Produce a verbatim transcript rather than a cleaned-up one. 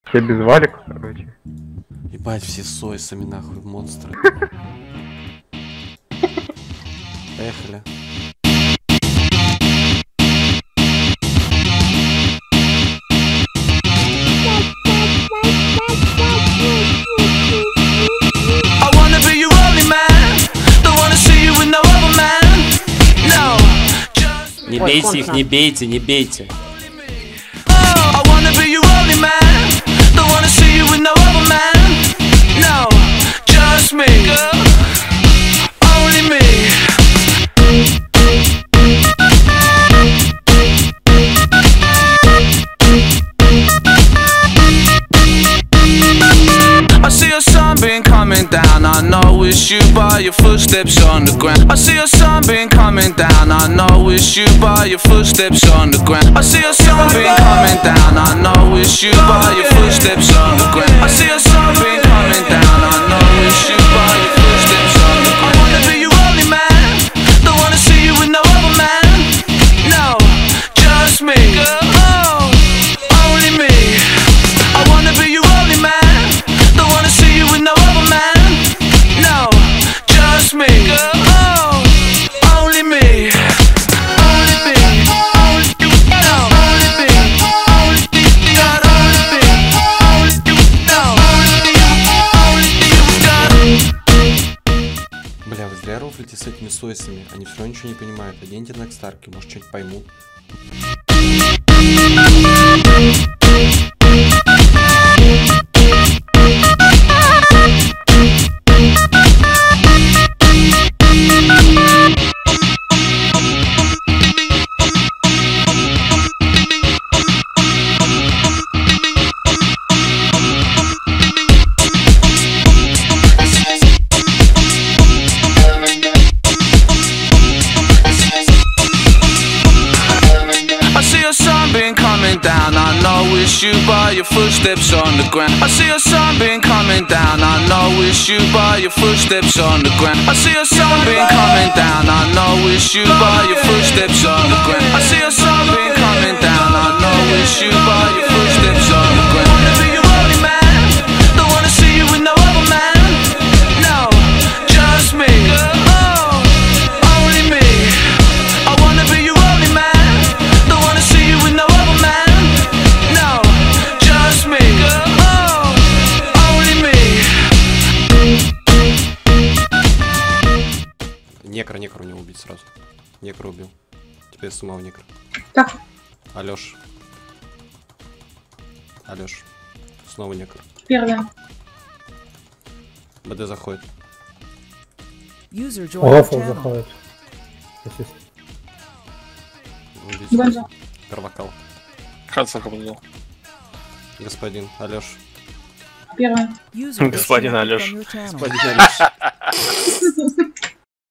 Все без валика, короче. Ебать, все с сойсами нахуй, монстры. Поехали. Не бейте их, не бейте, не бейте. Down, I know it's you by your footsteps on the ground. I see a sunbeam coming down, I know it's you by your footsteps on the ground. I see a sunbeam coming down, I know it's you by your footsteps on the ground. I see a sunbeam coming down, I know it's you by your footsteps on the ground. I wanna be your only man, don't wanna see you with no other man. No, just me, oh, only me. I wanna be your only man, don't wanna see you with no other man. Me, oh, only me, only me, only you, no, only me, only you, God, only me, only you, no, only you, only you, God. Бля, вы зря рофлите с этими сойсами, они все равно ничего не понимают. Оденьте на Старки, может что-нибудь поймут. Down, I know it's you by your footsteps on the ground. I see a sunbeam coming down, I know it's you by your footsteps on the ground. I see a sunbeam coming down, I know it's you by your footsteps on the ground. I see a sunbeam coming down, I know it's you by your footsteps on the ground. Wanna be your only man, don't wanna see you with no other man. No, just me, oh, only me. I wanna be your only man, don't wanna see you with no other man. Некро, некро не убить сразу. Некро убил. Теперь сумал некро. Так. Алёш. Алёш. Снова некро. Первая. БД заходит. Рофл заходит. Гонза. Карвакал. Хадсон победил. Господин Алёш. Первая. Господин Алёш. Господин Алёш.